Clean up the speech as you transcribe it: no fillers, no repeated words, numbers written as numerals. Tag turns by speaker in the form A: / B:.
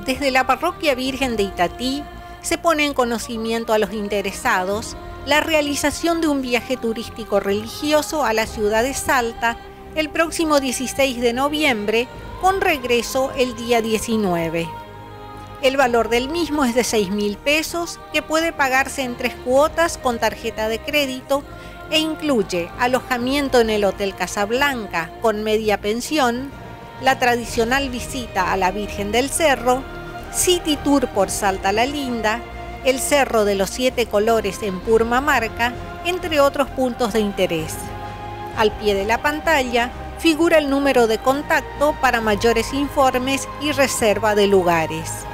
A: Desde la Parroquia Virgen de Itatí se pone en conocimiento a los interesados la realización de un viaje turístico religioso a la ciudad de Salta el próximo 16 de noviembre, con regreso el día 19. El valor del mismo es de 6.000 pesos, que puede pagarse en 3 cuotas con tarjeta de crédito e incluye alojamiento en el Hotel Casablanca con media pensión, la tradicional visita a la Virgen del Cerro, City Tour por Salta la Linda, el Cerro de los 7 Colores en Purmamarca, entre otros puntos de interés. Al pie de la pantalla figura el número de contacto para mayores informes y reserva de lugares.